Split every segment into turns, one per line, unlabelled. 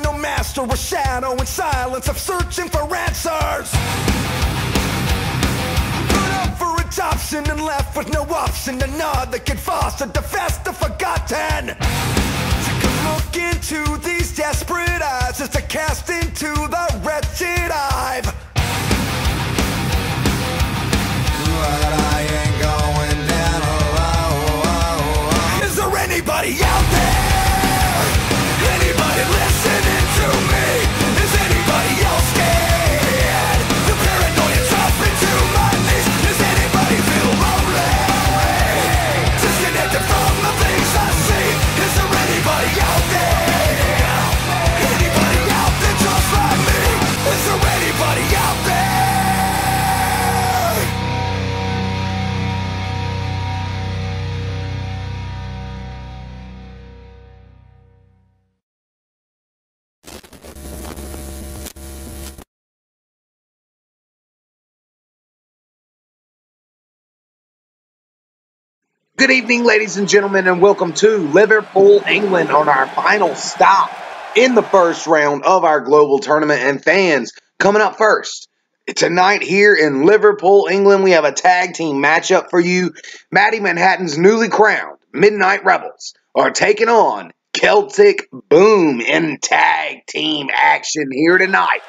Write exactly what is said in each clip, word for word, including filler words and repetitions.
no master or shadow in silence of searching for answers. Put up for adoption and left with no option to nod that could foster the fast the forgotten. Take a look into these desperate eyes as to cast into the wretched I've. But I ain't going down alone. Is there anybody out there? Anybody listening to me? Is anybody else scared? The paranoia dropping to my knees. Does anybody feel lonely? Disconnected from the things I see. Is there anybody out there? Anybody out there just like me? Is there anybody out there?
Good evening, ladies and gentlemen, and welcome to Liverpool, England on our final stop in the first round of our global tournament. And fans, coming up first, tonight here in Liverpool, England, we have a tag team matchup for you. Maddie Manhattan's newly crowned Midnight Rebels are taking on Celtic Boom in tag team action here tonight.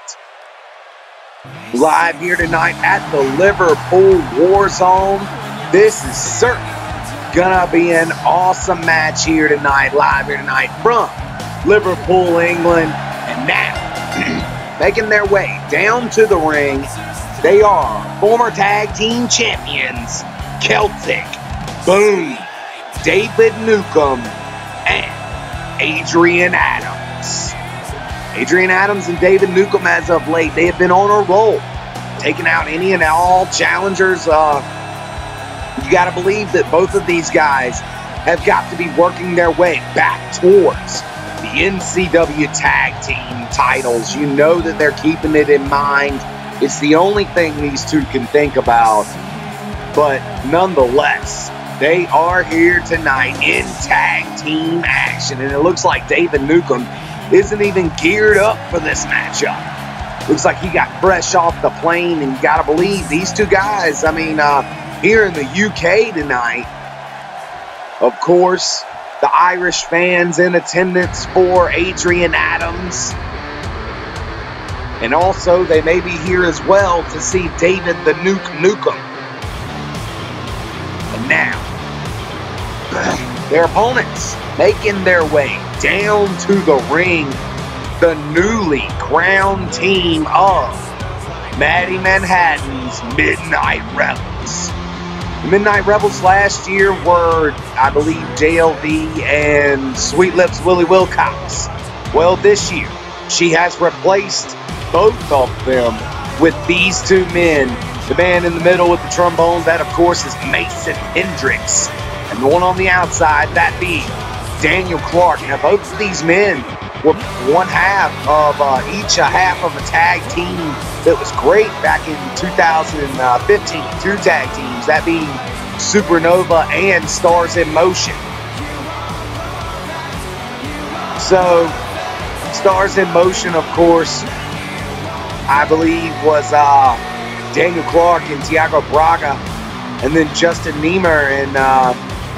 Live here tonight at the Liverpool Warzone. This is certainly gonna be an awesome match here tonight, live here tonight from Liverpool, England. And now, making their way down to the ring, they are former tag team champions, Celtic Boom, David Newcomb, and Adrian Adams. Adrian Adams and David Newcomb, as of late, they have been on a roll, taking out any and all challengers. Uh, You got to believe that both of these guys have got to be working their way back towards the N C W tag team titles. You know that they're keeping it in mind. It's the only thing these two can think about. But nonetheless, they are here tonight in tag team action. And it looks like David Newcomb isn't even geared up for this matchup. Looks like he got fresh off the plane. And you got to believe these two guys, I mean, uh, here in the U K tonight, of course, the Irish fans in attendance for Adrian Adams. And also, they may be here as well to see David the Nuke Newcomb. And now, their opponents making their way down to the ring, the newly crowned team of Maddie Manhattan's Midnight Rebels. The Midnight Rebels last year were, I believe, J L V and Sweet Lips Willie Wilcox. Well, this year, she has replaced both of them with these two men. The man in the middle with the trombone, that, of course, is Mason Hendricks. And the one on the outside, that being Daniel Clark. Now, both of these men were one half of uh, each a half of a tag team that was great back in two thousand fifteen. Two tag teams, that being Supernova and Stars in Motion. So, Stars in Motion, of course, I believe was uh, Daniel Clark and Tiago Braga, and then Justin Niemer and uh,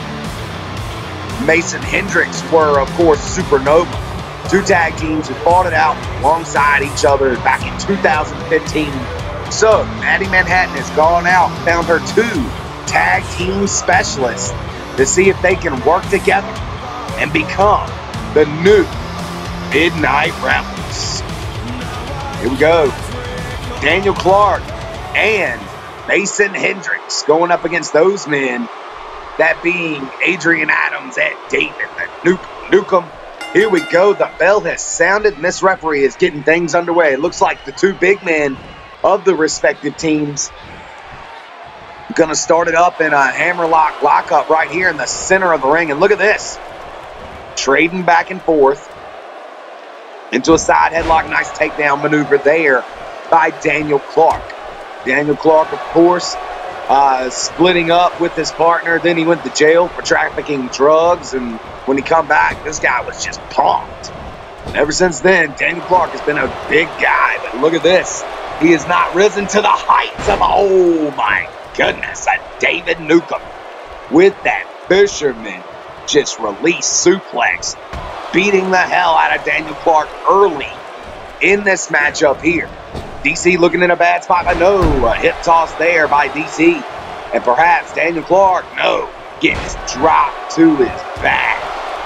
Mason Hendricks were, of course, Supernova. Two tag teams who fought it out alongside each other back in two thousand fifteen. So, Maddie Manhattan has gone out and found her two tag team specialists to see if they can work together and become the new Midnight Rebels. Here we go. Daniel Clark and Mason Hendricks going up against those men, that being Adrian Adams and David the Newcomb. Here we go. The bell has sounded, and this referee is getting things underway. It looks like the two big men of the respective teams going to start it up in a hammerlock lockup right here in the center of the ring. And look at this. Trading back and forth into a side headlock. Nice takedown maneuver there by Daniel Clark. Daniel Clark, of course, uh, splitting up with his partner. Then he went to jail for trafficking drugs, and when he come back, this guy was just pumped. Ever since then, Daniel Clark has been a big guy, but look at this. He has not risen to the heights of, oh my goodness, a David Newcomb with that fisherman just release suplex, beating the hell out of Daniel Clark early in this matchup here. D C looking in a bad spot, but no, a hip toss there by D C. And perhaps Daniel Clark, no, gets dropped to his back.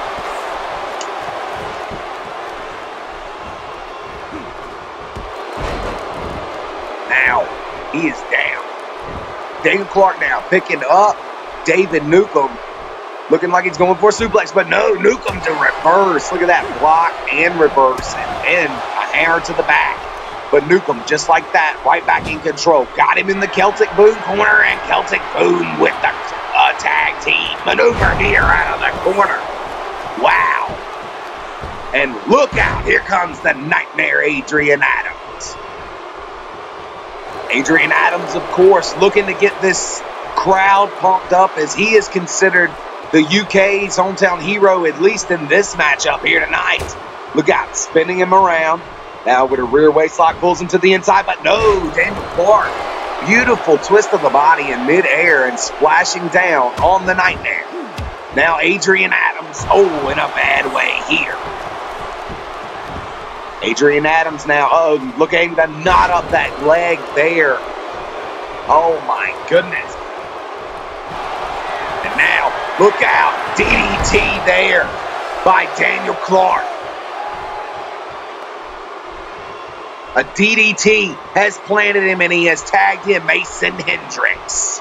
Now, he is down. Daniel Clark now picking up David Newcomb, looking like he's going for a suplex, but no, Newcomb to reverse. Look at that block and reverse, and then a hammer to the back. But Newcomb, just like that, right back in control. Got him in the Celtic Boom corner, and Celtic Boom with the uh, tag team maneuver here out of the corner. Wow. And look out, here comes the Nightmare Adrian Adams. Adrian Adams, of course, looking to get this crowd pumped up as he is considered the U K's hometown hero, at least in this matchup here tonight. Look out, spinning him around. Now with a rear waist lock, pulls him to the inside, but no, Daniel Clark. Beautiful twist of the body in midair and splashing down on the Nightmare. Now Adrian Adams, oh, in a bad way here. Adrian Adams now, oh, looking to knot up that leg there. Oh my goodness. And now, look out, D D T there by Daniel Clark. A D D T has planted him, and he has tagged him, Mason Hendricks.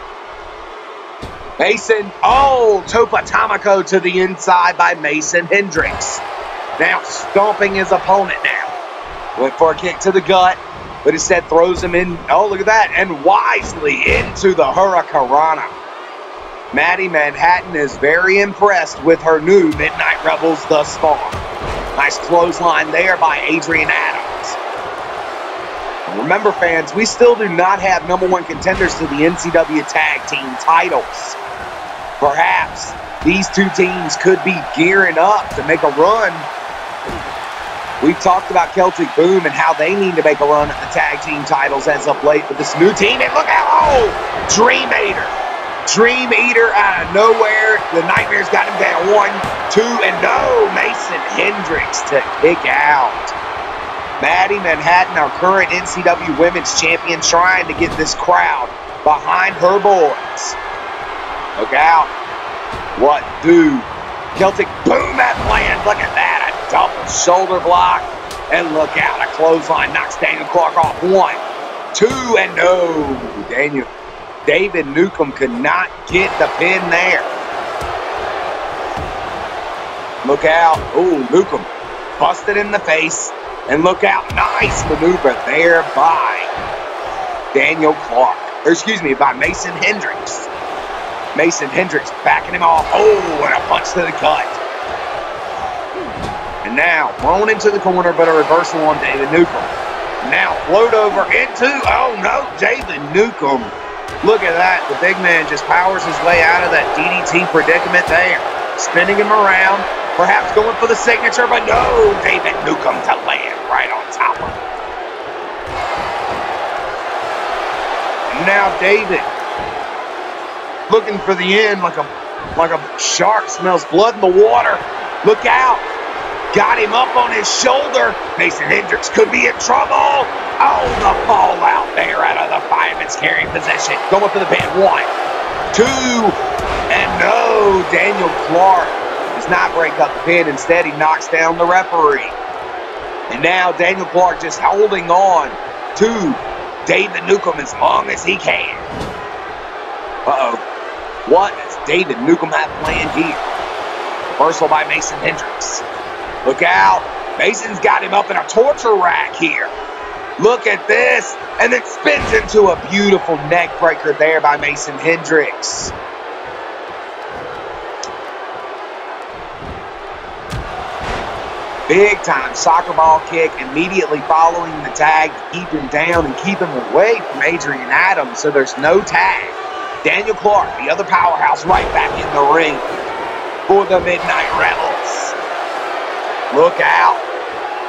Mason, oh, Topotomico to the inside by Mason Hendricks. Now stomping his opponent now. Went for a kick to the gut, but instead throws him in, oh, look at that, and wisely into the Hurricanrana. Maddie Manhattan is very impressed with her new Midnight Rebels thus far. Nice clothesline there by Adrian Adams. Remember, fans, we still do not have number one contenders to the N C W Tag Team titles. Perhaps these two teams could be gearing up to make a run. We've talked about Celtic Boom and how they need to make a run at the tag team titles as of late with this new team. And look out, oh, Dream Eater. Dream Eater out of nowhere. The Nightmare's got him down. One, two, and no, Mason Hendricks to kick out. Maddie Manhattan, our current N C W Women's Champion, trying to get this crowd behind her boys. Look out. What do Celtic Boom at planned? Look at that. A double shoulder block. And look out. A clothesline knocks Daniel Clark off. One, two, and no. Daniel. David Newcomb could not get the pin there. Look out. Ooh, Newcomb busted in the face. And look out, nice maneuver there by Daniel Clark. Or excuse me, by Mason Hendricks. Mason Hendricks backing him off. Oh, and a punch to the gut. And now thrown into the corner, but a reversal on David Newcomb. Now float over into, oh no, David Newcomb. Look at that. The big man just powers his way out of that D D T predicament there. Spinning him around. Perhaps going for the signature, but no, David Newcomb to land right on top of him. And now David looking for the end like a like a shark smells blood in the water. Look out. Got him up on his shoulder. Mason Hendricks could be in trouble. Oh, the fallout there out of the fireman's carrying position. Going for the pin. One, two, and no, Daniel Clark does not break up the pin. Instead, he knocks down the referee. And now Daniel Clark just holding on to David Newcomb as long as he can. Uh-oh. What does David Newcomb have planned here? Reversal by Mason Hendricks. Look out. Mason's got him up in a torture rack here. Look at this. And then spins into a beautiful neck breaker there by Mason Hendricks. Big time soccer ball kick immediately following the tag to keep him down and keep him away from Adrian Adams, so there's no tag. Daniel Clark, the other powerhouse, right back in the ring for the Midnight Rebels. Look out.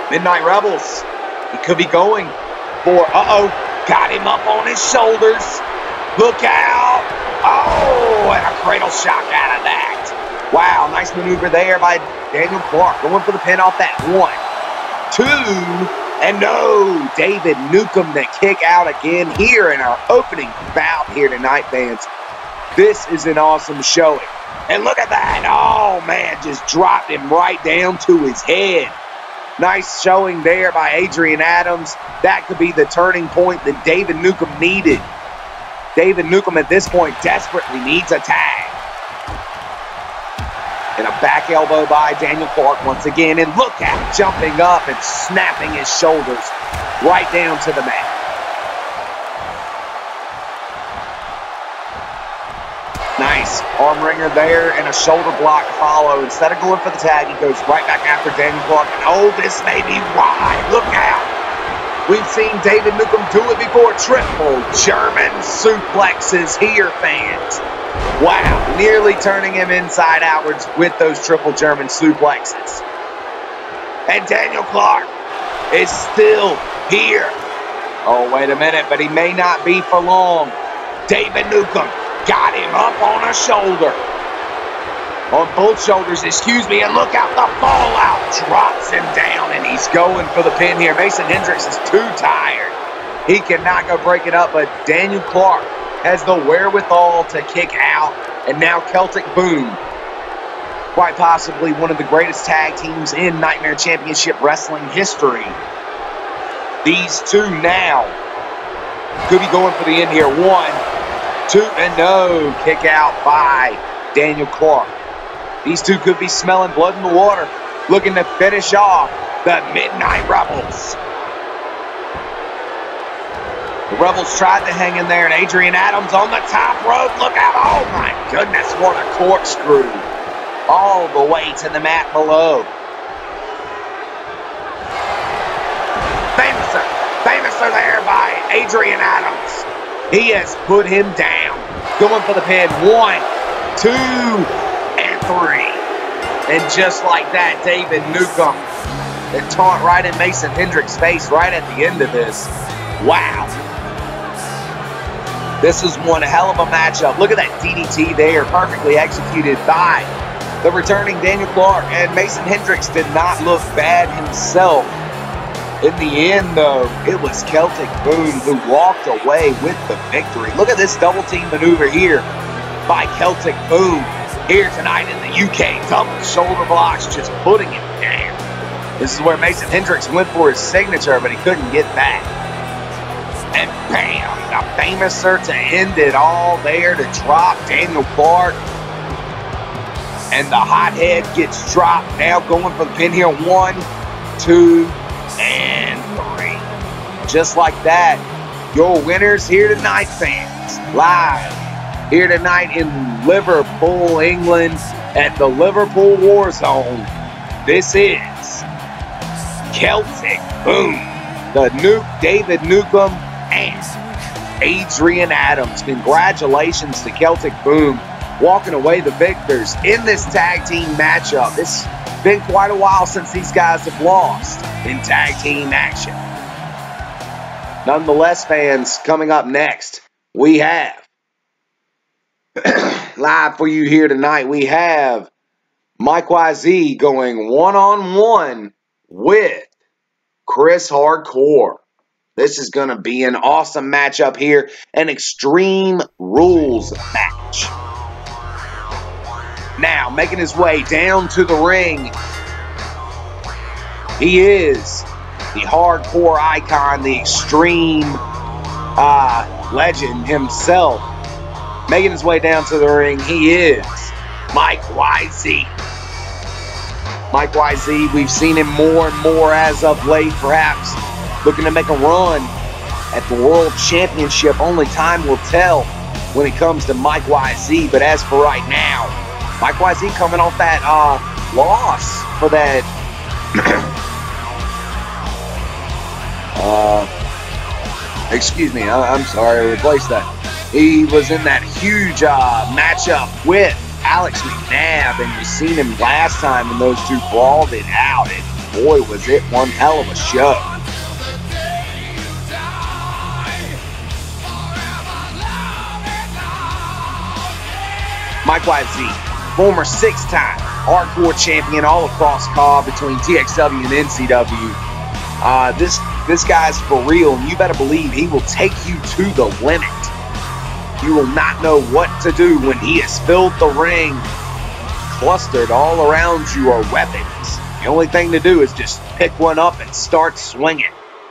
Midnight Rebels. He could be going for, uh-oh, got him up on his shoulders. Look out. Oh, and a cradle shock out of that. Wow, nice maneuver there by Daniel Clark. Going for the pin off that. One, two, and no. David Newcomb the kick out again here in our opening bout here tonight, fans. This is an awesome showing. And look at that. Oh, man, just dropped him right down to his head. Nice showing there by Adrian Adams. That could be the turning point that David Newcomb needed. David Newcomb at this point desperately needs a tag. And a back elbow by Daniel Clark once again. And look at him jumping up and snapping his shoulders right down to the mat. Nice arm wringer there and a shoulder block follow. Instead of going for the tag, he goes right back after Daniel Clark. And oh, this may be why. Look out. We've seen David Newcomb do it before. Triple German suplexes here, fans. Wow, nearly turning him inside outwards with those triple German suplexes. And Daniel Clark is still here. Oh, wait a minute, but he may not be for long. David Newcomb got him up on a shoulder. On both shoulders, excuse me, and look out, the fallout drops him down, and he's going for the pin here. Mason Hendricks is too tired. He cannot go break it up, but Daniel Clark has the wherewithal to kick out, and now Celtic Boom, quite possibly one of the greatest tag teams in Nightmare Championship Wrestling history. These two now could be going for the end here. One, two, and no. Kick out by Daniel Clark. These two could be smelling blood in the water, looking to finish off the Midnight Rebels. The Rebels tried to hang in there, and Adrian Adams on the top rope. Look out. Oh, my goodness, what a corkscrew. All the way to the mat below. Famouser. Famouser there by Adrian Adams. He has put him down. Going for the pin. One, two, and three. And just like that, David Newcomb, the taunt right in Mason Hendricks' face right at the end of this. Wow. This is one hell of a matchup. Look at that D D T there, perfectly executed by the returning Daniel Clark. And Mason Hendricks did not look bad himself. In the end, though, it was Celtic Boom who walked away with the victory. Look at this double team maneuver here by Celtic Boom here tonight in the U K. Double shoulder blocks, just putting him down. This is where Mason Hendricks went for his signature, but he couldn't get that. And bam, the Famouser to end it all there to drop Daniel Clark. And the hothead gets dropped. Now going for the pin here. One, two, and three. Just like that, your winners here tonight, fans. Live here tonight in Liverpool, England at the Liverpool Warzone. This is Celtic Boom, the Nuke, David Newcomb, and Adrian Adams. Congratulations to Celtic Boom, walking away the victors in this tag team matchup. It's been quite a while since these guys have lost in tag team action. Nonetheless, fans, coming up next, we have, live for you here tonight, we have Mike Y Z going one-on-one with Chris Hardcore. This is going to be an awesome matchup here, an Extreme Rules match. Now, making his way down to the ring, he is the hardcore icon, the Extreme uh, legend himself. Making his way down to the ring, he is Mike Y Z. Mike Y Z, we've seen him more and more as of late, perhaps looking to make a run at the World Championship. Only time will tell when it comes to Mike Y Z. But as for right now, Mike Y Z coming off that uh, loss for that uh, excuse me, I, I'm sorry, I replaced that. He was in that huge uh, matchup with Alex McNabb, and you seen him last time when those two brawled it out. And boy, was it one hell of a show. Mike Y Z, former six-time hardcore champion all across C A W between T X W and N C W. Uh, this, this guy's for real, and you better believe he will take you to the limit. You will not know what to do when he has filled the ring. Clustered all around you are weapons. The only thing to do is just pick one up and start swinging.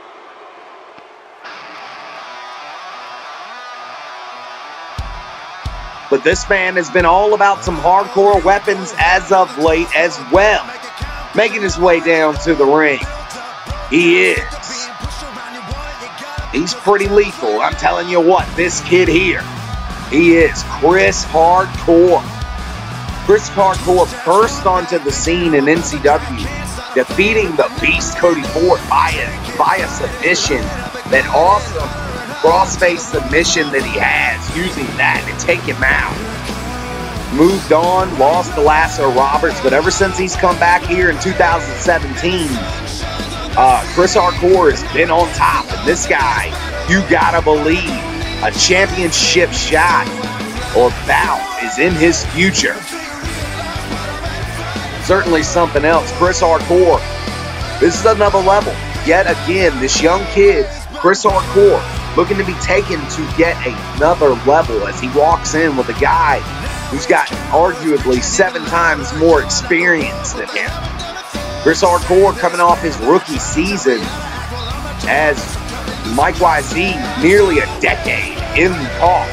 But this man has been all about some hardcore weapons as of late as well. Making his way down to the ring. He is. He's pretty lethal. I'm telling you what, this kid here, he is Chris Hardcore. Chris Hardcore burst onto the scene in N C W, defeating the Beast Cody Ford by a, by a submission. That awesome crossface submission that he has, using that to take him out. Moved on, lost to Lasso Roberts, but ever since he's come back here in two thousand seventeen, uh, Chris Hardcore has been on top. And this guy, you gotta believe, a championship shot or bout is in his future. Certainly something else. Chris Hardcore, this is another level. Yet again, this young kid, Chris Hardcore, looking to be taken to yet another level as he walks in with a guy who's got arguably seven times more experience than him. Chris Hardcore coming off his rookie season as Mike Y Z, nearly a decade in talk.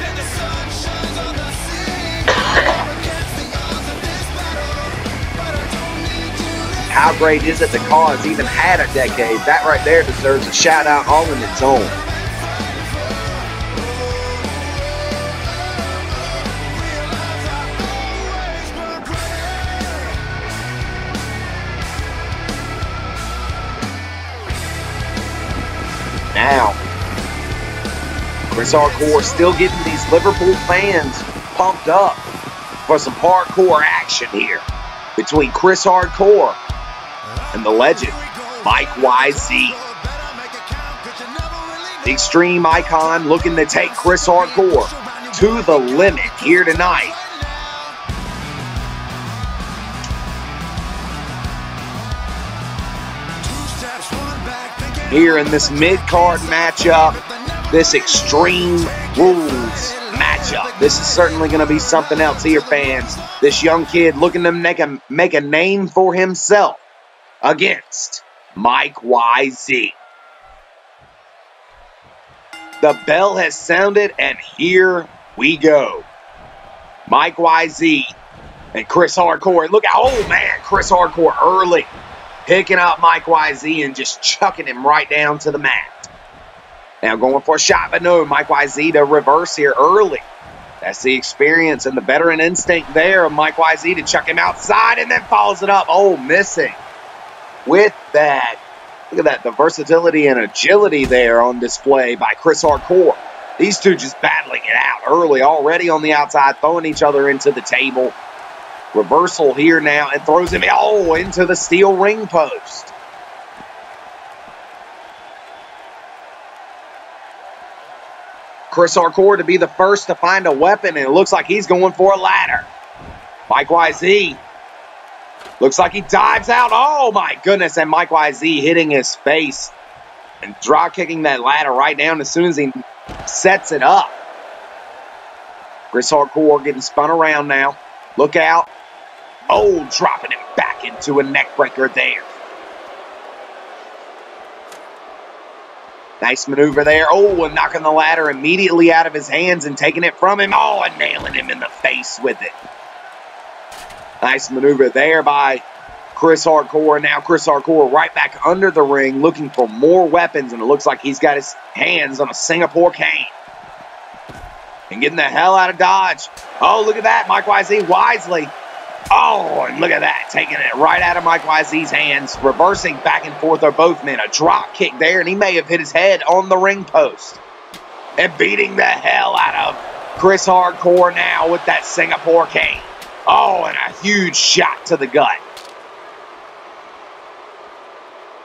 How great is it the cause even had a decade? That right there deserves a shout out all in its own. Now, Chris Hardcore still getting these Liverpool fans pumped up for some hardcore action here between Chris Hardcore and the legend, Mike Y Z. The Extreme Icon looking to take Chris Hardcore to the limit here tonight. Here in this mid-card matchup, this Extreme Rules matchup. This is certainly going to be something else here, fans. This young kid looking to make a, make a name for himself against Mike Y Z. The bell has sounded, and here we go. Mike Y Z and Chris Hardcore. Look out, oh man, Chris Hardcore early. Picking up Mike Y Z and just chucking him right down to the mat. Now going for a shot, but no, Mike Y Z to reverse here early. That's the experience and the veteran instinct there of Mike Y Z to chuck him outside and then follows it up. Oh, missing with that. Look at that, the versatility and agility there on display by Chris Hardcore. These two just battling it out early already on the outside, throwing each other into the table. Reversal here now and throws him oh, into the steel ring post. Chris Hardcore to be the first to find a weapon, and it looks like he's going for a ladder. Mike Y Z looks like he dives out. Oh my goodness, and Mike Y Z hitting his face and drop kicking that ladder right down as soon as he sets it up. Chris Hardcore getting spun around now. Look out. Oh, dropping him back into a neck breaker there. Nice maneuver there. Oh, and knocking the ladder immediately out of his hands and taking it from him. Oh, and nailing him in the face with it. Nice maneuver there by Chris Hardcore. Now Chris Hardcore right back under the ring looking for more weapons, and it looks like he's got his hands on a Singapore cane. And getting the hell out of Dodge. Oh, look at that. Mike Y Z wisely. Oh, and look at that. Taking it right out of Mike Y Z's hands. Reversing back and forth are both men. A drop kick there, and he may have hit his head on the ring post. And beating the hell out of Chris Hardcore now with that Singapore cane. Oh, and a huge shot to the gut.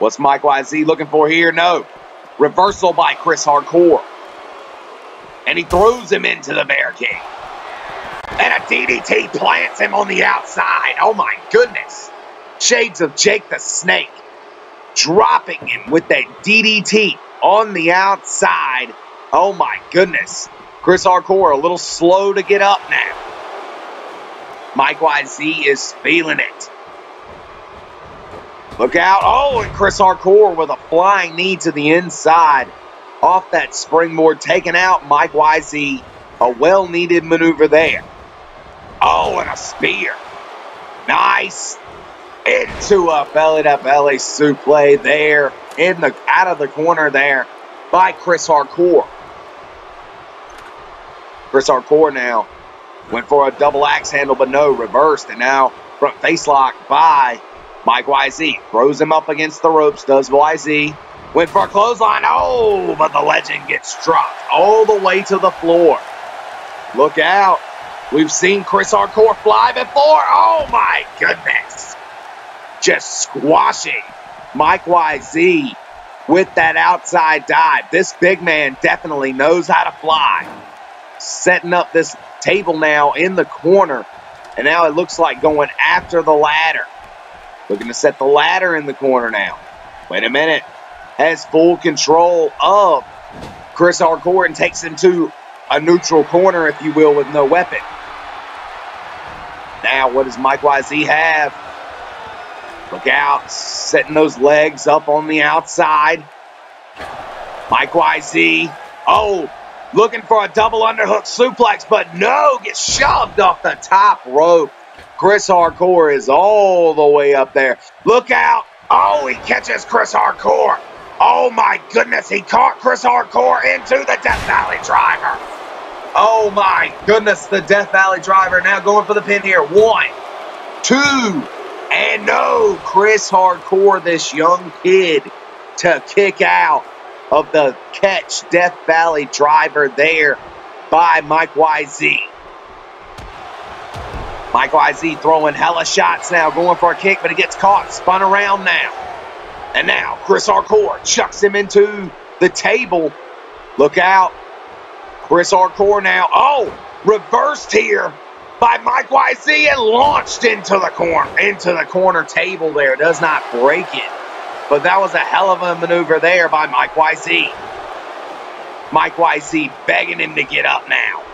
What's Mike Y Z looking for here? No. Reversal by Chris Hardcore. And he throws him into the barricade. And a D D T plants him on the outside. Oh my goodness. Shades of Jake the Snake. Dropping him with that D D T on the outside. Oh my goodness. Chris Hardcore a little slow to get up now. Mike Y Z is feeling it. Look out. Oh, and Chris Hardcore with a flying knee to the inside. Off that springboard, taking out Mike Y Z. A well-needed maneuver there. Oh, and a spear. Nice. Into a belly-to-belly suplex there. In the, out of the corner there by Chris Hardcore. Chris Hardcore now went for a double axe handle, but no, reversed. And now front face lock by Mike Y Z. Throws him up against the ropes, does Y Z. Went for a clothesline. Oh, but the legend gets dropped all the way to the floor. Look out. We've seen Chris Hardcore fly before. Oh, my goodness. Just squashing Mike Y Z with that outside dive. This big man definitely knows how to fly. Setting up this table now in the corner. And now it looks like going after the ladder. Looking to set the ladder in the corner now. Wait a minute. Has full control of Chris Hardcore and takes him to a neutral corner, if you will, with no weapon. Now, what does Mike Y Z have? Look out. Setting those legs up on the outside. Mike Y Z. Oh, looking for a double underhook suplex, but no, gets shoved off the top rope. Chris Hardcore is all the way up there. Look out. Oh, he catches Chris Hardcore. Oh, my goodness. He caught Chris Hardcore into the Death Valley Driver. Oh, my goodness. The Death Valley Driver now going for the pin here. One, two, and no. Chris Hardcore, this young kid, to kick out of the catch Death Valley Driver there by Mike Y Z. Mike Y Z throwing hella shots now, going for a kick, but he gets caught, spun around now. And now Chris Hardcore chucks him into the table. Look out. Chris Hardcore now. Oh, reversed here by Mike Y Z and launched into the corner, into the corner table there. Does not break it. But that was a hell of a maneuver there by Mike Y Z. Mike Y Z begging him to get up now.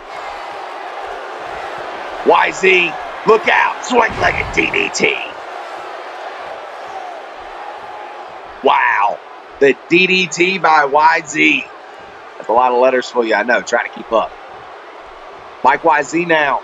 Y Z, look out. Swing-legged D D T. Wow. The D D T by Y Z. That's a lot of letters for you, I know. Try to keep up. Mike Y Z now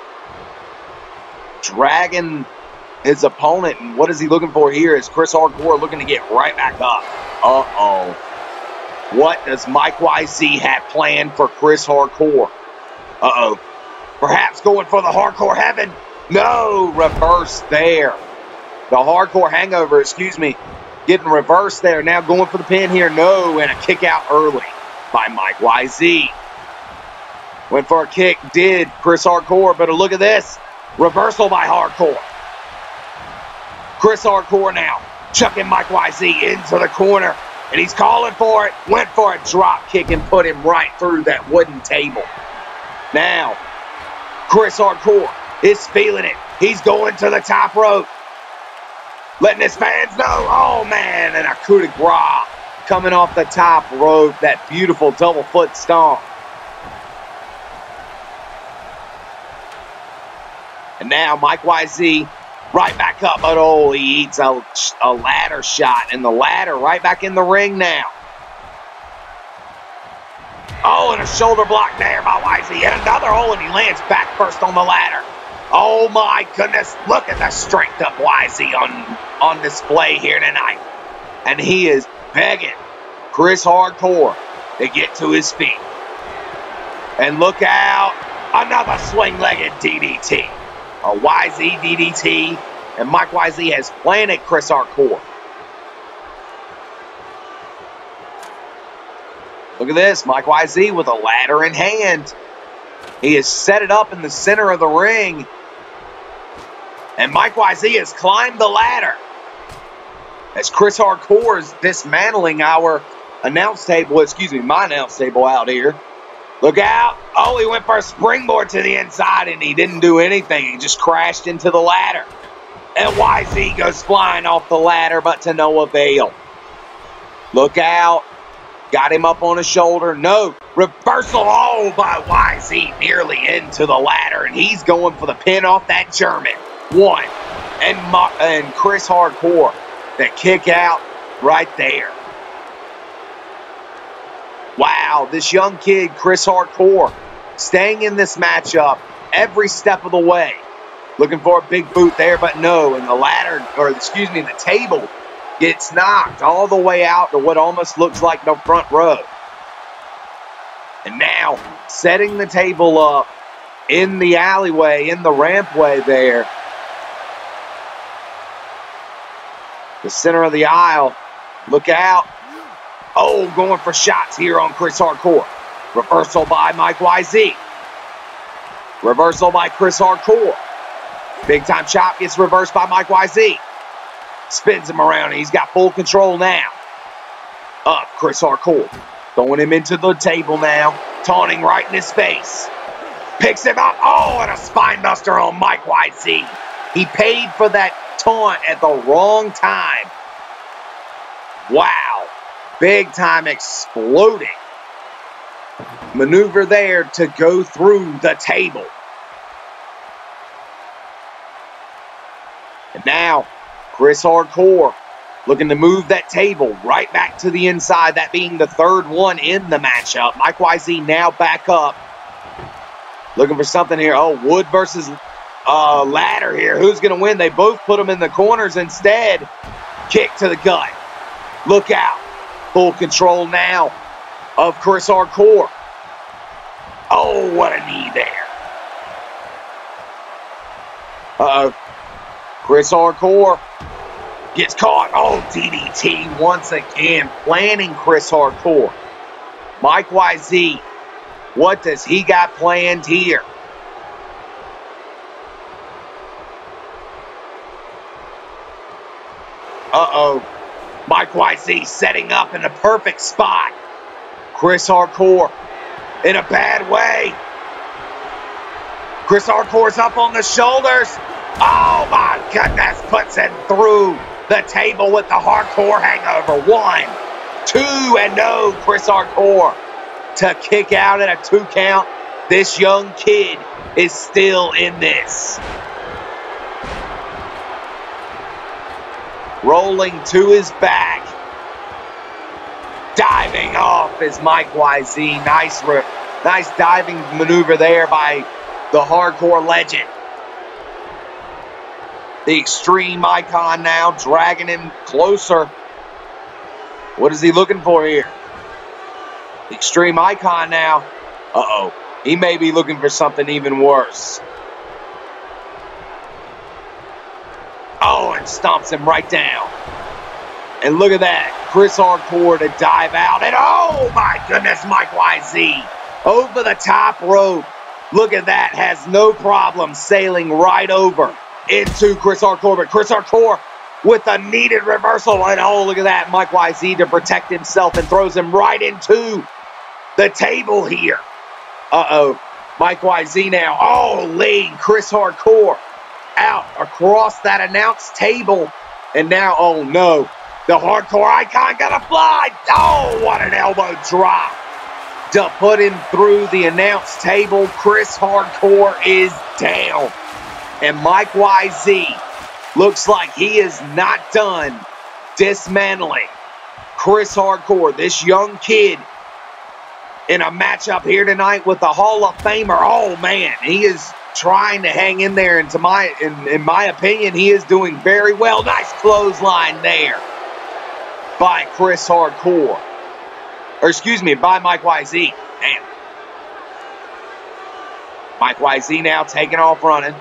dragging his opponent. And what is he looking for here? Is Chris Hardcore looking to get right back up? Uh-oh. What does Mike Y Z have planned for Chris Hardcore? Uh-oh. Perhaps going for the Hardcore Heaven. No, reverse there. The Hardcore Hangover, excuse me, getting reversed there. Now going for the pin here. No, and a kick out early by Mike Y Z. Went for a kick, did Chris Hardcore, but look at this. Reversal by Hardcore. Chris Hardcore now chucking Mike Y Z into the corner, and he's calling for it. Went for a drop kick and put him right through that wooden table. Now, Chris Hardcore is feeling it. He's going to the top rope. Letting his fans know. Oh, man, and a coup de grace coming off the top rope. That beautiful double foot stomp. And now Mike Y Z right back up. But, oh, he eats a, a ladder shot. And the ladder right back in the ring now. Oh, and a shoulder block there by Y Z. And another hole, and he lands back first on the ladder. Oh, my goodness. Look at the strength of Y Z on, on display here tonight. And he is begging Chris Hardcore to get to his feet. And look out. Another swing-legged D D T. A Y Z D D T. And Mike Y Z has planted Chris Hardcore. Look at this. Mike Y Z with a ladder in hand. He has set it up in the center of the ring. And Mike Y Z has climbed the ladder. as Chris Hardcore is dismantling our announce table, excuse me, my announce table out here. Look out. Oh, he went for a springboard to the inside, and he didn't do anything. He just crashed into the ladder. And Y Z goes flying off the ladder, but to no avail. Look out. Got him up on his shoulder. No. Reversal. Oh, by Y Z. Nearly into the ladder, and he's going for the pin off that German. One. And, Ma and Chris Hardcore. That kick out right there. Wow, this young kid, Chris Hardcore, staying in this matchup every step of the way. Looking for a big boot there, but no. And the ladder, or excuse me, the table gets knocked all the way out to what almost looks like the front row. And now, setting the table up in the alleyway, in the rampway there. The center of the aisle. Look out. Oh, going for shots here on Chris Hardcore. Reversal by Mike Y Z. Reversal by Chris Hardcore. Big time chop gets reversed by Mike Y Z. Spins him around, and he's got full control now. Up, Chris Hardcore. Throwing him into the table now. Taunting right in his face. Picks him up. Oh, and a spine buster on Mike Y Z. He paid for that taunt at the wrong time. Wow. Big time exploding maneuver there to go through the table. And now, Chris Hardcore looking to move that table right back to the inside, that being the third one in the matchup. Mike Y Z now back up. Looking for something here. Oh, Wood versus uh, Ladder here. Who's going to win? They both put them in the corners instead. Kick to the gut. Look out. Full control now of Chris Hardcore. Oh, what a knee there. Uh-oh. Chris Hardcore gets caught. Oh, D D T once again. Planning Chris Hardcore. Mike Y Z. What does he got planned here? Uh-oh. Mike Y Z setting up in a perfect spot. Chris Hardcore in a bad way. Chris Hardcore's up on the shoulders. Oh my goodness, puts him through the table with the Hardcore hangover. One, two, and no, Chris Hardcore to kick out at a two count. This young kid is still in this. Rolling to his back. Diving off is Mike Y Z. Nice, nice diving maneuver there by the Hardcore legend. The Extreme Icon now dragging him closer. What is he looking for here? The Extreme Icon now. Uh-oh. He may be looking for something even worse. Oh, and stomps him right down. And look at that. Chris Hardcore to dive out. And oh my goodness, Mike Y Z. Over the top rope. Look at that. Has no problem sailing right over into Chris Hardcore. But Chris Hardcore with a needed reversal. And oh, look at that. Mike Y Z to protect himself and throws him right into the table here. Uh-oh. Mike Y Z now. Oh, leading Chris Hardcore out across that announce table. And now, oh no, the Hardcore Icon gonna fly. Oh, what an elbow drop to put him through the announce table. Chris Hardcore is down. And Mike Y Z looks like he is not done dismantling Chris Hardcore, this young kid, in a matchup here tonight with the Hall of Famer. Oh man, he is trying to hang in there, and to my in, in my opinion, he is doing very well. Nice clothesline there by Chris Hardcore. Or excuse me, by Mike Y Z. Damn. Mike Y Z now taking off running.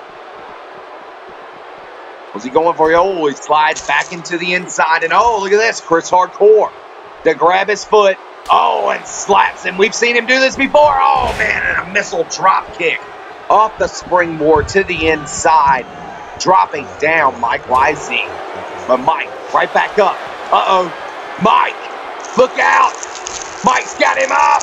Was he going for it? Oh, he slides back into the inside, and oh, look at this. Chris Hardcore to grab his foot. Oh, and slaps him. We've seen him do this before. Oh, man, and a missile drop kick off the springboard to the inside, dropping down Mike Y Z. But Mike right back up. Uh-oh. Mike, look out. Mike's got him up.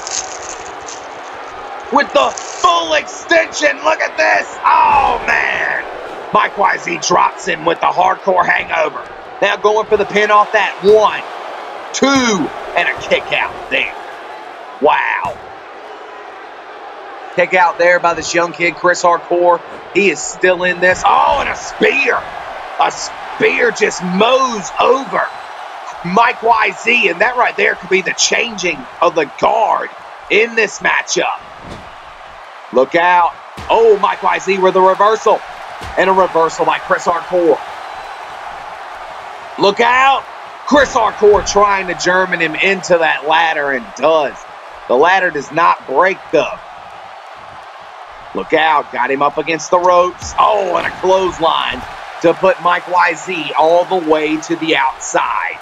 With the full extension. Look at this. Oh, man. Mike Y Z drops him with the hardcore hangover. Now going for the pin off that. One, two, and a kick out there. Wow. Kick out there by this young kid, Chris Hardcore. He is still in this. Oh, and a spear. A spear just mows over Mike Y Z. And that right there could be the changing of the guard in this matchup. Look out. Oh, Mike Y Z with a reversal. And a reversal by Chris Hardcore. Look out. Chris Hardcore trying to German him into that ladder and does. The ladder does not break though. Look out. Got him up against the ropes. Oh, and a clothesline to put Mike Y Z all the way to the outside.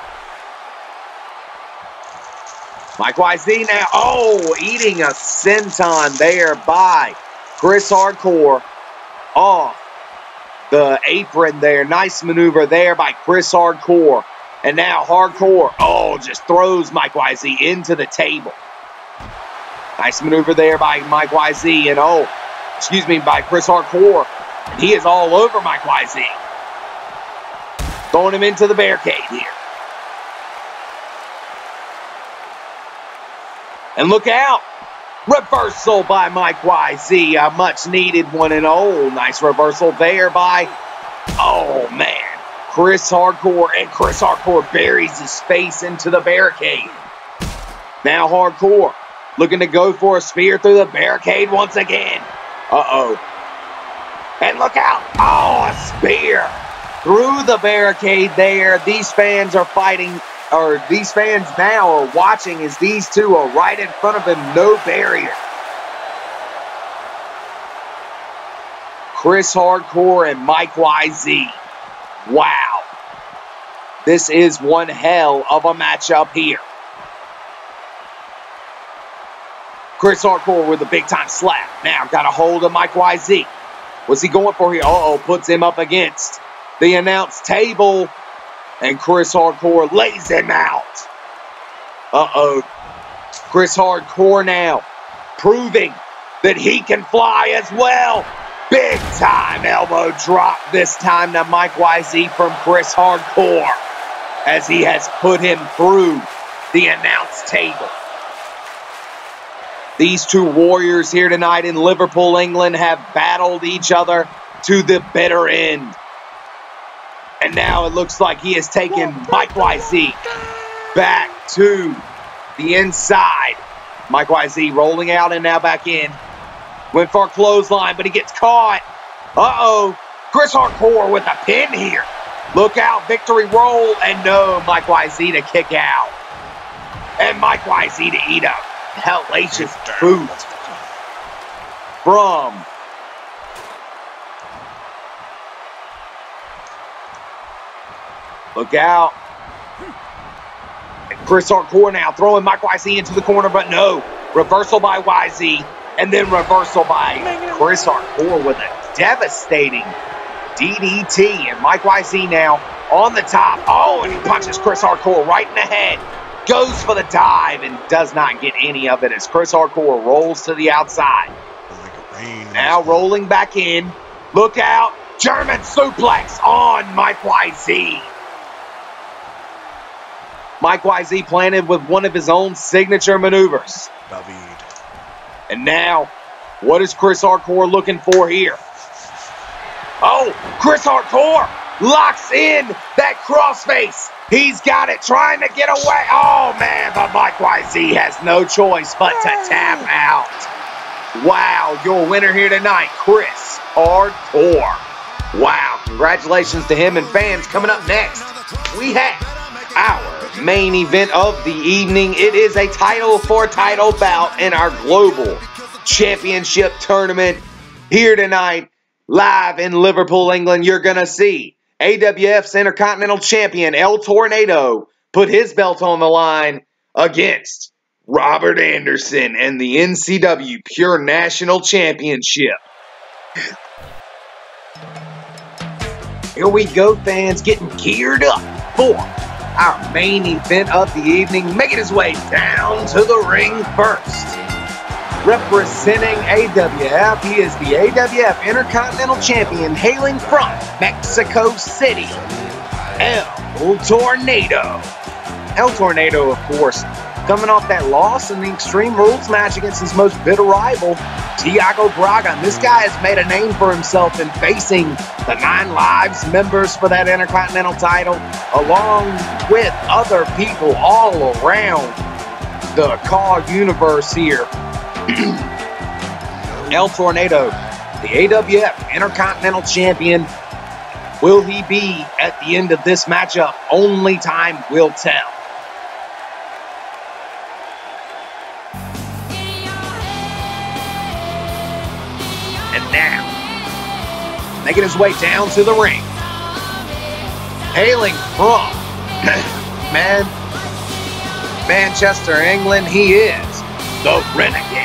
Mike Y Z now. Oh, eating a senton there by Chris Hardcore off the apron there. Nice maneuver there by Chris Hardcore. And now Hardcore, oh, just throws Mike Y Z into the table. Nice maneuver there by Mike Y Z. And oh, excuse me, by Chris Hardcore. And he is all over Mike Y Z. Throwing him into the barricade here. And look out. Reversal by Mike Y Z. A much needed one. And oh, nice reversal there by, oh man, Chris Hardcore. And Chris Hardcore buries his face into the barricade. Now Hardcore looking to go for a spear through the barricade once again. Uh-oh. And look out. Oh, a spear through the barricade there. These fans are fighting, or these fans now are watching as these two are right in front of him. No barrier. Chris Hardcore and Mike Y Z. Wow. This is one hell of a matchup here. Chris Hardcore with a big-time slap. Now got a hold of Mike Y Z. What's he going for here? Uh-oh, puts him up against the announce table. And Chris Hardcore lays him out. Uh-oh. Chris Hardcore now proving that he can fly as well. Big-time elbow drop this time to Mike Y Z from Chris Hardcore as he has put him through the announce table. These two warriors here tonight in Liverpool, England have battled each other to the bitter end. And now it looks like he has taken Mike Y Z back to the inside. Mike Y Z rolling out and now back in. Went for a clothesline, but he gets caught. Uh-oh. Chris Hardcore with a pin here. Look out, victory roll. And no, Mike Y Z to kick out. And Mike Y Z to eat up hellacious boot from look out. And Chris Hardcore now throwing Mike Y Z into the corner, but no. Reversal by Y Z, and then reversal by Chris Hardcore with a devastating D D T. And Mike Y Z now on the top. Oh, and he punches Chris Hardcore right in the head. Goes for the dive and does not get any of it as Chris Hardcore rolls to the outside. Now rolling back in. Look out. German suplex on Mike Y Z. Mike Y Z planted with one of his own signature maneuvers.
David.
And now, what is Chris Hardcore looking for here? Oh, Chris Hardcore locks in that crossface. He's got it, trying to get away. Oh, man, but Mike Y Z has no choice but to tap out. Wow, your winner here tonight, Chris Hardcore. Wow, congratulations to him and fans. Coming up next, we have our main event of the evening. It is a title for title bout in our Global Championship Tournament. Here tonight, live in Liverpool, England, you're going to see A W F's Intercontinental Champion, El Tornado, put his belt on the line against Robert Anderson and the N C W Pure National Championship. Here we go, fans, getting geared up for our main event of the evening, making his way down to the ring first. Representing A W F, he is the A W F Intercontinental Champion, hailing from Mexico City, El Tornado. El Tornado, of course, coming off that loss in the Extreme Rules match against his most bitter rival, Tiago Braga. And this guy has made a name for himself in facing the Nine Lives members for that Intercontinental title, along with other people all around the C O G universe here. El Tornado, the A W F Intercontinental Champion. Will he be at the end of this matchup? Only time will tell. And now, making his way down to the ring, hailing from Man, Manchester, England, he is the Renegade.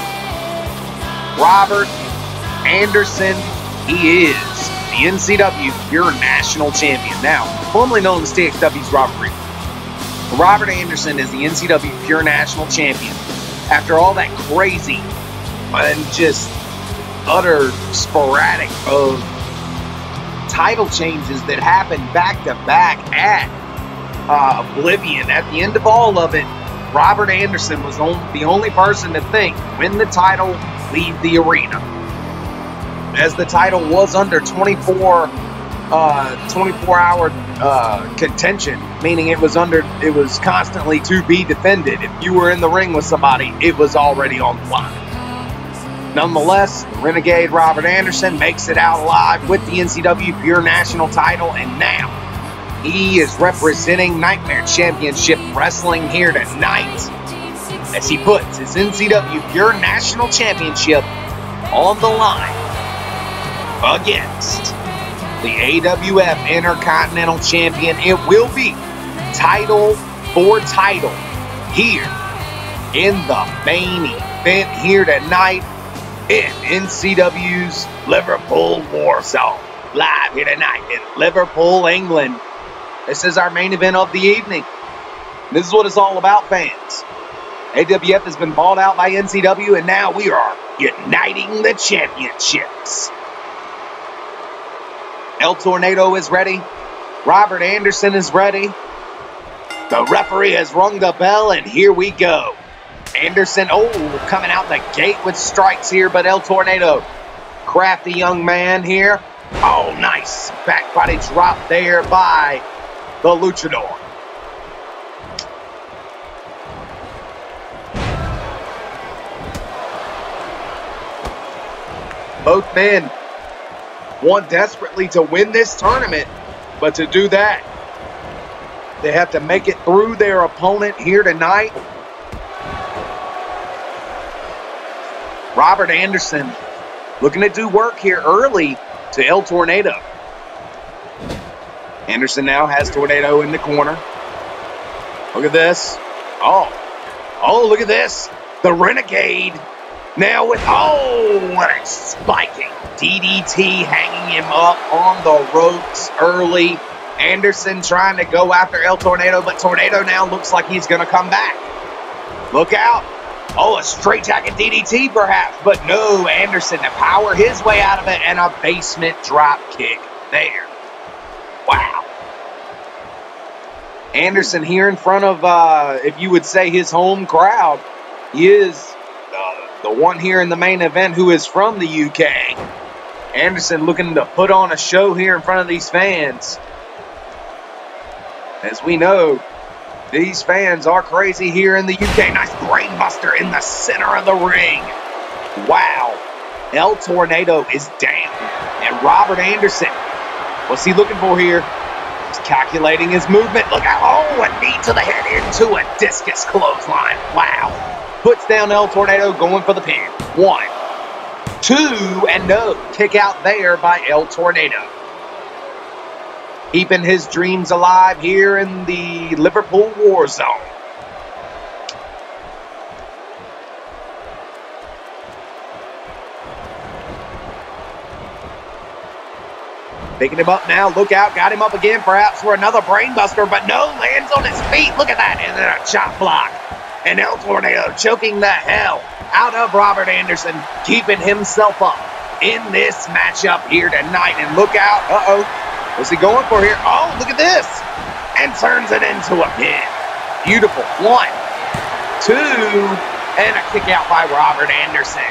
Robert Anderson, he is the N C W Pure National Champion. Now, formerly known as T X W's Robert Reed. Robert Anderson is the N C W Pure National Champion. After all that crazy and just utter sporadic of title changes that happened back to back at uh, Oblivion, at the end of all of it, Robert Anderson was the only person to think, win the title, leave the arena. As the title was under twenty-four, uh, twenty-four hour uh, contention, meaning it was under, it was constantly to be defended. If you were in the ring with somebody, it was already on the line. Nonetheless, the Renegade Robert Anderson makes it out alive with the N C W Pure National title, and now he is representing Nightmare Championship Wrestling here tonight, as he puts his N C W Pure National Championship on the line against the A W F Intercontinental Champion. It will be title for title here in the main event here tonight in N C W's Liverpool Warzone. Live here tonight in Liverpool, England. This is our main event of the evening. This is what it's all about, fans. A W F has been bought out by N C W, and now we are uniting the championships. El Tornado is ready. Robert Anderson is ready. The referee has rung the bell, and here we go. Anderson, oh, coming out the gate with strikes here, but El Tornado, crafty young man here. Oh, nice back body drop there by the Luchador. Both men want desperately to win this tournament, but to do that, they have to make it through their opponent here tonight. Robert Anderson looking to do work here early to El Tornado. Anderson now has Tornado in the corner. Look at this. Oh. Oh, look at this. The Renegade. Now with, oh, what a spiking D D T, hanging him up on the ropes early. Anderson trying to go after El Tornado, but Tornado now looks like he's going to come back. Look out. Oh, a straight jacket D D T perhaps, but no, Anderson to power his way out of it, and a basement drop kick there. Wow. Anderson here in front of, uh, if you would say, his home crowd. He is uh, the one here in the main event who is from the U K. Anderson looking to put on a show here in front of these fans. As we know, these fans are crazy here in the U K. Nice brainbuster in the center of the ring. Wow. El Tornado is down. And Robert Anderson, what's he looking for here? He's calculating his movement. Look out. Oh, a knee to the head into a discus clothesline. Wow. Puts down El Tornado, going for the pin. One, two, and no. Kick out there by El Tornado. Keeping his dreams alive here in the Liverpool Warzone. Picking him up now. Look out. Got him up again, perhaps for another brainbuster, but no, lands on his feet. Look at that. And then a chop block. And El Tornado choking the hell out of Robert Anderson, keeping himself up in this matchup here tonight. And look out. Uh-oh. What's he going for here? Oh, look at this. And turns it into a pin. Beautiful. One, two, and a kick out by Robert Anderson.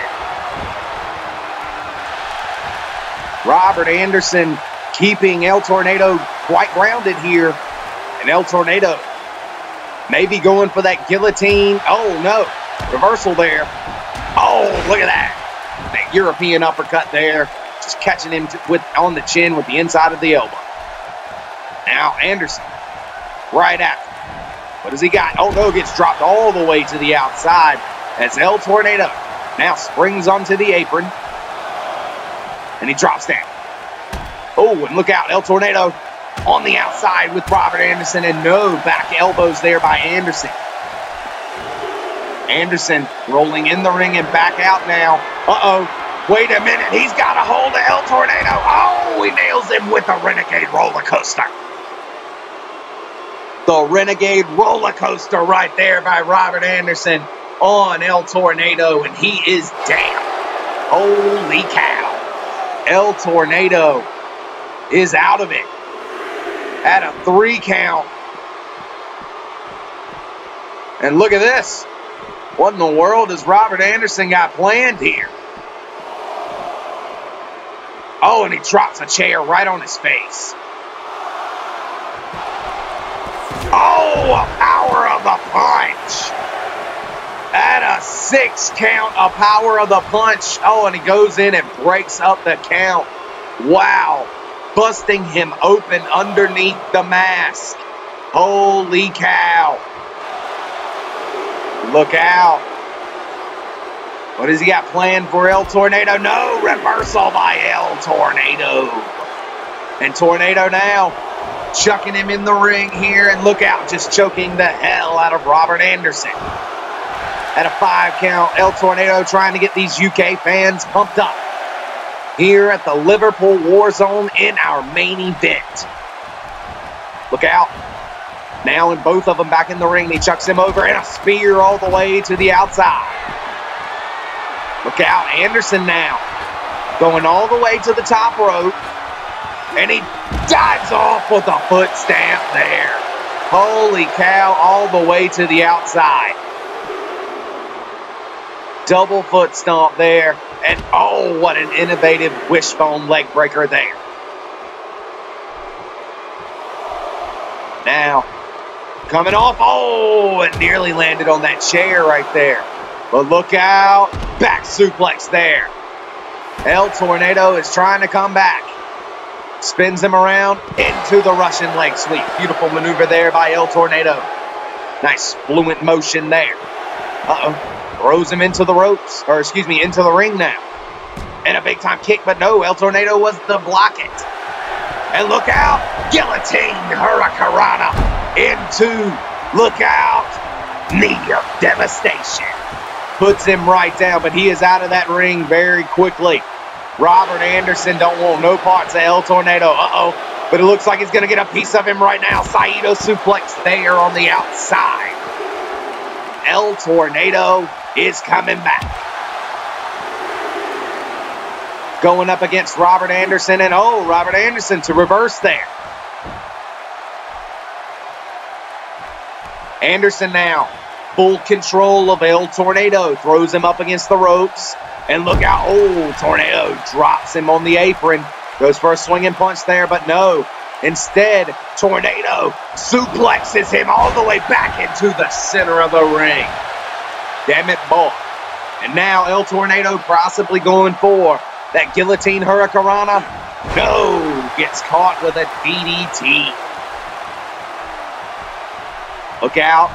Robert Anderson keeping El Tornado quite grounded here. And El Tornado maybe going for that guillotine. Oh, no. Reversal there. Oh, look at that. That European uppercut there. Just catching him with on the chin with the inside of the elbow. Now Anderson right after. What does he got? Oh, no. Gets dropped all the way to the outside as El Tornado now springs onto the apron. And he drops down. Oh, and look out. El Tornado on the outside with Robert Anderson. And no back elbows there by Anderson. Anderson rolling in the ring and back out now. Uh-oh. Wait a minute. He's got a hold of El Tornado. Oh, he nails him with a Renegade roller coaster. The Renegade roller coaster right there by Robert Anderson on El Tornado. And he is down. Holy cow. El Tornado is out of it at a three count. And look at this. What in the world has Robert Anderson got planned here? Oh, and he drops a chair right on his face. Oh, a power of the punch. At a six count, a power of the punch. Oh, and he goes in and breaks up the count. Wow. Busting him open underneath the mask. Holy cow. Look out. What has he got planned for El Tornado? No, reversal by El Tornado. And Tornado now chucking him in the ring here. And look out, just choking the hell out of Robert Anderson. At a five count, El Tornado trying to get these U K fans pumped up here at the Liverpool Warzone in our main event. Look out. Now in both of them back in the ring, he chucks him over and a spear all the way to the outside. Look out, Anderson now going all the way to the top rope. And he dives off with a foot stamp there. Holy cow, all the way to the outside. Double foot stomp there. And oh, what an innovative wishbone leg breaker there. Now, coming off. Oh, it nearly landed on that chair right there. But look out. Back suplex there. El Tornado is trying to come back. Spins him around into the Russian leg sweep. Beautiful maneuver there by El Tornado. Nice fluent motion there. Uh-oh. Throws him into the ropes, or excuse me, into the ring now. And a big time kick, but no, El Tornado was to block it. And look out, guillotine Hurricanrana into, look out, knee of devastation. Puts him right down, but he is out of that ring very quickly. Robert Anderson don't want no parts of El Tornado. Uh-oh, but it looks like he's going to get a piece of him right now. Saito suplex there on the outside. El Tornado is coming back. Going up against Robert Anderson, and oh, Robert Anderson to reverse there. Anderson now, full control of El Tornado, throws him up against the ropes, and look out, oh, Tornado drops him on the apron, goes for a swinging punch there, but no. Instead, Tornado suplexes him all the way back into the center of the ring. Damn it, boy. And now El Tornado possibly going for that guillotine Hurricanrana. No, gets caught with a D D T. Look out.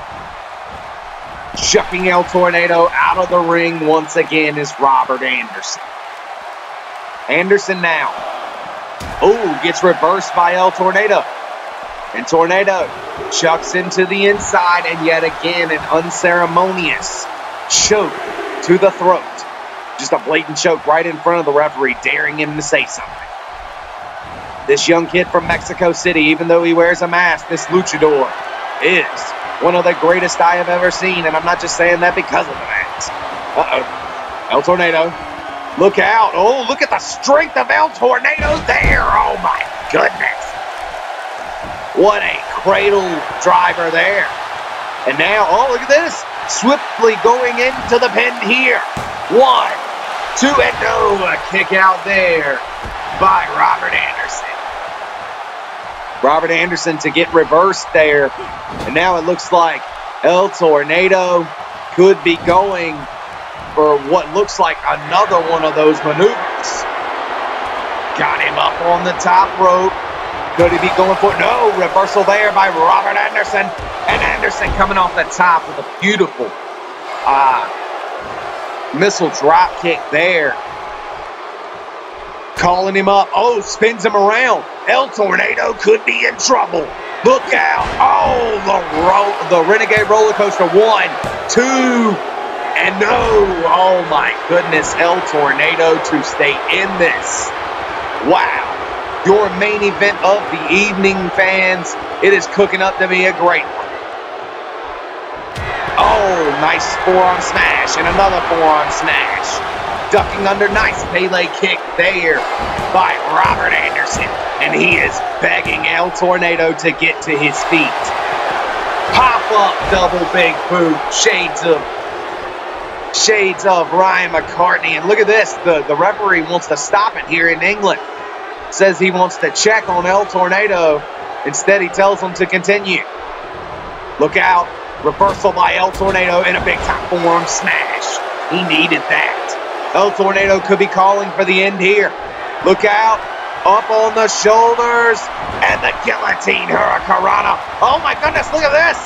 Chucking El Tornado out of the ring once again is Robert Anderson. Anderson now. Oh, gets reversed by El Tornado. And Tornado chucks into the inside, and yet again an unceremonious choke to the throat. Just a blatant choke right in front of the referee, daring him to say something. This young kid from Mexico City, even though he wears a mask, this luchador is one of the greatest I have ever seen. And I'm not just saying that because of the mask. Uh-oh. El Tornado. Look out. Oh, look at the strength of El Tornado there. Oh, my goodness. What a cradle driver there. And now, oh, look at this. Swiftly going into the pin here. One, two, and no. A kick out there by Robert Anderson. Robert Anderson to get reversed there. And now it looks like El Tornado could be going for what looks like another one of those maneuvers. Got him up on the top rope. Could he be going for it? No, reversal there by Robert Anderson. And Anderson coming off the top with a beautiful uh, missile drop kick there. Calling him up. Oh, spins him around. El Tornado could be in trouble. Look out. Oh, the, ro the Renegade roller coaster. One, two, and no. Oh, my goodness. El Tornado to stay in this. Wow. Your main event of the evening, fans. It is cooking up to be a great one. Oh, nice forearm smash and another forearm smash. Ducking under, nice Pele kick there by Robert Anderson. And he is begging El Tornado to get to his feet. Pop-up double big boot. Shades of, shades of Ryan McCartney. And look at this. The, the referee wants to stop it here in England. Says he wants to check on El Tornado. Instead, he tells him to continue. Look out. Reversal by El Tornado and a big-time forearm smash. He needed that. El Tornado could be calling for the end here. Look out. Up on the shoulders. And the guillotine hurricanrana. Oh, my goodness. Look at this.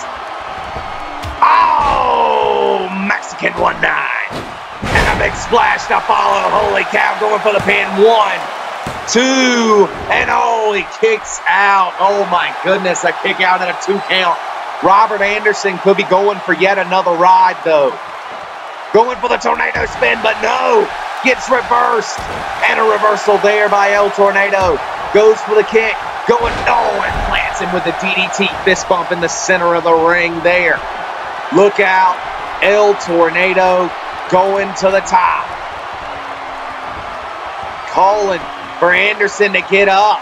Oh, Mexican one nine. And a big splash to follow. Holy cow. Going for the pin. One. Two, and oh, he kicks out. Oh, my goodness, a kick out at a two count. Robert Anderson could be going for yet another ride, though. Going for the tornado spin, but no. Gets reversed, and a reversal there by El Tornado. Goes for the kick, going, oh, and plants him with the D D T fist bump in the center of the ring there. Look out, El Tornado going to the top. Calling for Anderson to get up.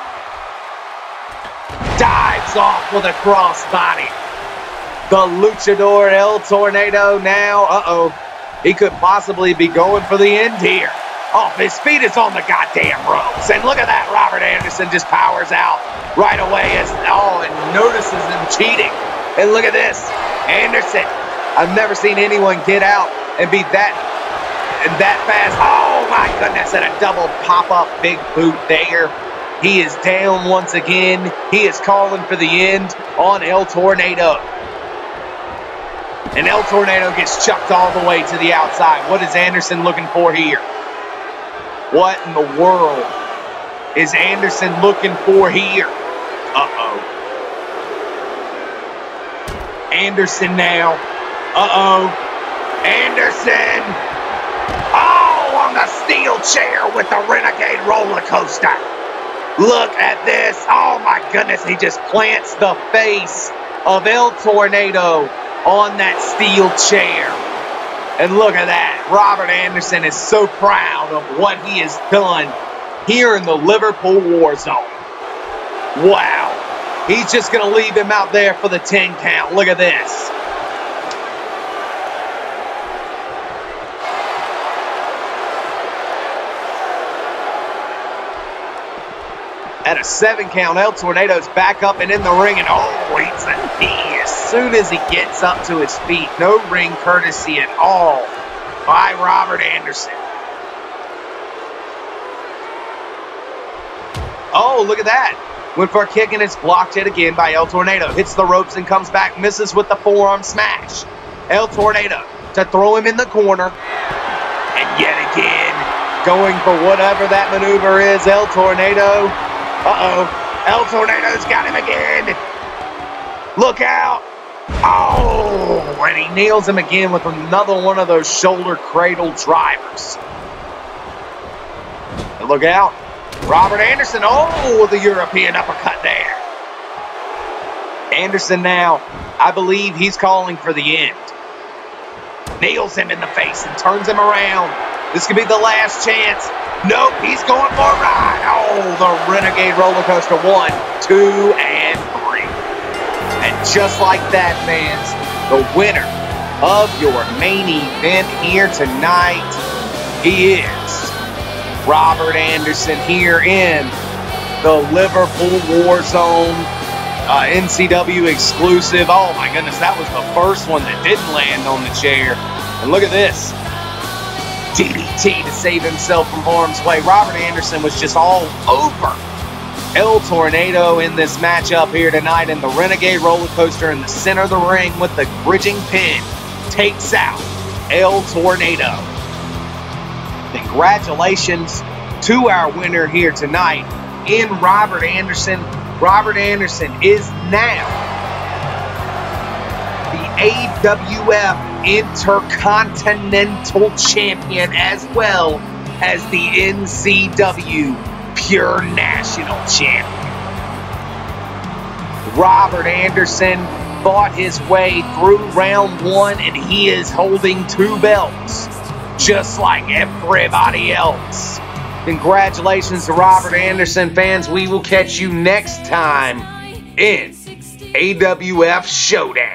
Dives off with a crossbody. The luchador El Tornado now. Uh-oh. He could possibly be going for the end here. Oh, his feet is on the goddamn ropes. And look at that. Robert Anderson just powers out right away. As, oh, and notices him cheating. And look at this. Anderson. I've never seen anyone get out and be that and that fast. Oh, my goodness. And a double pop-up big boot there. He is down once again. He is calling for the end on El Tornado. And El Tornado gets chucked all the way to the outside. What is Anderson looking for here? What in the world is Anderson looking for here? Uh-oh. Anderson now. Uh-oh. Anderson. Oh, on the steel chair with the Renegade roller coaster. Look at this. Oh, my goodness. He just plants the face of El Tornado on that steel chair. And look at that. Robert Anderson is so proud of what he has done here in the Liverpool Warzone. Wow. He's just going to leave him out there for the ten count. Look at this. At a seven count, El Tornado's back up and in the ring, and oh, he's a knee as soon as he gets up to his feet. No ring courtesy at all by Robert Anderson. Oh, look at that. Went for a kick and it's blocked yet again by El Tornado. Hits the ropes and comes back, misses with the forearm smash. El Tornado to throw him in the corner. And yet again, going for whatever that maneuver is, El Tornado. Uh-oh. El Tornado's got him again. Look out. Oh, and he nails him again with another one of those shoulder cradle drivers. And look out. Robert Anderson, oh, the European uppercut there. Anderson now, I believe he's calling for the end. Nails him in the face and turns him around. This could be the last chance. Nope, he's going for a ride. Oh, the Renegade roller coaster. One, two, and three. And just like that, fans, the winner of your main event here tonight, he is Robert Anderson here in the Liverpool Warzone uh, N C W exclusive. Oh my goodness, that was the first one that didn't land on the chair. And look at this. D D T to save himself from harm's way. Robert Anderson was just all over El Tornado in this matchup here tonight, and the Renegade roller coaster in the center of the ring with the bridging pin takes out El Tornado. Congratulations to our winner here tonight in Robert Anderson. Robert Anderson is now the A W F Intercontinental Champion as well as the N C W Pure National Champion. Robert Anderson fought his way through round one, and he is holding two belts, just like everybody else. Congratulations to Robert Anderson, fans. We will catch you next time in A W F Showdown.